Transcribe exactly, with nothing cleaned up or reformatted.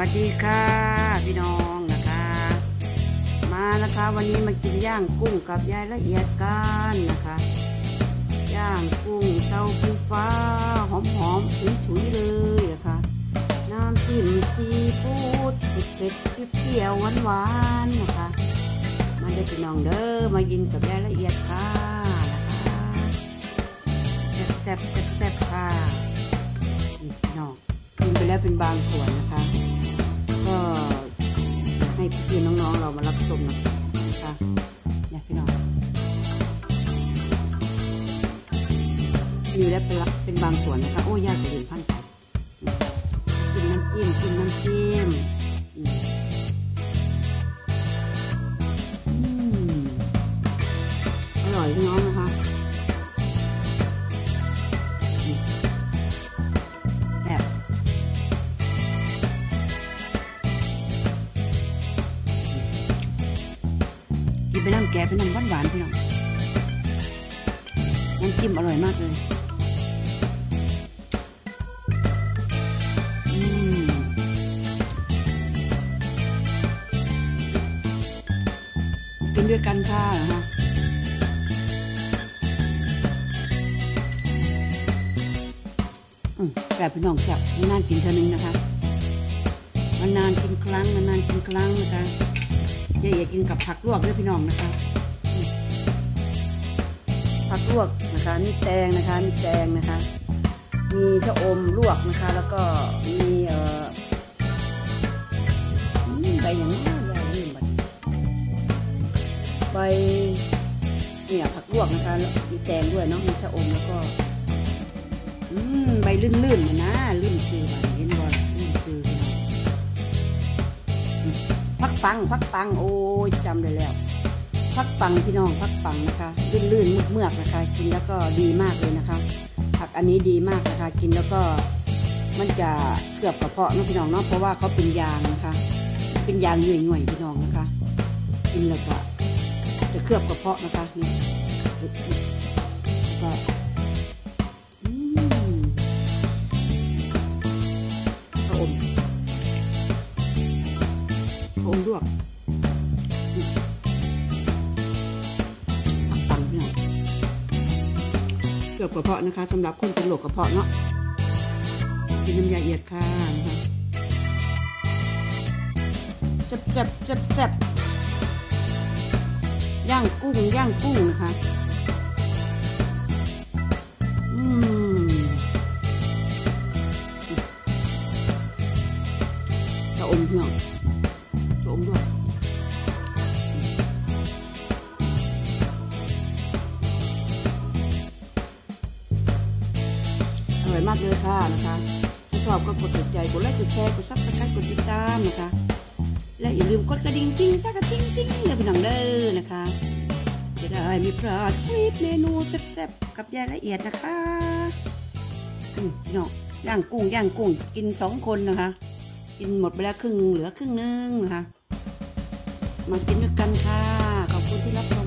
วัสดีค่ะพี่น้องนะคะมานะคะวันนี้มากินย่างกุ้งกับยายละเอียดกันนะคะย่างกุ้งเตาไฟฟ้าหอมๆฉุยๆเลยนะคะน้ำจิ้มซีฟู้ดเผ็ดๆเปรี้ยวๆหวานๆนะคะมาได้พี่น้องเด้อมากินกับยายละเอียดค่ะนะคะแซ่บๆแซ่บๆค่ะนี่พี่น้องกินไปแล้วเป็นบางส่วนนะคะก็ให้พี่น้องๆเรามารับชมนะคะเนี่ยพี่น้องอยู่แล้วเป็นเป็นบางส่วนนะคะโอ้ยากจะเห็นพันธุ์กินน้ำจิ้มกินน้ำจิ้มอร่อยพี่น้องนะคะแบบกินไปน้ำแกไปน้ำหวานหวานพี่น้องน้ำจิ้มอร่อยมากเลยกินด้วยกันค่ะนะคะอืมแบบพี่น้องแบบนานกินเท่านึงนะคะนานกินครั้งนานกินครั้งนะคะอย่าอย่ากินกับผักลวกด้วยพี่น้องนะคะผักลวกนะคะนี่แตงนะคะนี่แตงนะคะมีชะอมลวกนะคะแล้วก็มีเอ่อใบอย่างนี้ใบนี่มันใบเนี่ยผักลวกนะคะมีแตงด้วยเนาะมีชะอมแล้วก็อืมใบลื่นๆนะลื่นซื้อมาเห็นบ่ลื่นซื้อพักปังพักปังโอ้ยจำได้แล้วพักปังพี่น้องพักปังนะคะลื่นๆเมือกๆนะคะกินแล้วก็ดีมากเลยนะคะผักอันนี้ดีมากนะคะกินแล้วก็มันจะเคลือบกระเพาะนะพี่น้องเนาะเพราะว่าเขาเป็นยางนะคะเป็นยางหน่วยๆพี่น้องนะคะกินแล้วก็จะเคลือบกระเพาะนะคะนี่ก็ข้าวอมข้าวอมลวกผักปังพี่น้องเคลือบกระเพาะนะคะสำหรับคนเป็นโรคกระเพาะเนาะกินน้ำยาเอียดค่ะนะคะแซ่บแซ่บแซ่บแซ่บย่างกุ้งย่างกุ้งนะคะอืมชะอมเพื่อนชะอมด้วยอร่อยมากเลยค่ะนะคะถ้าชอบก็กดติดใจกดไลค์กดแชร์กดซับสไครต์กดติดตามนะคะและอย่าลืมกดกระดิ่งติ้งตากระติ้งติ้งเลยพี่น้องเด้อนะคะจะได้ไม่พลาดคลิปเมนูแซ่บๆกับยายละเอียดนะคะอืมพี่น้องย่างกุ้งย่างกุ้งกินสองคนนะคะกินหมดไปแล้วครึ่งนึงเหลือครึ่งนึงนะคะมากินด้วยกันค่ะขอบคุณที่รับชม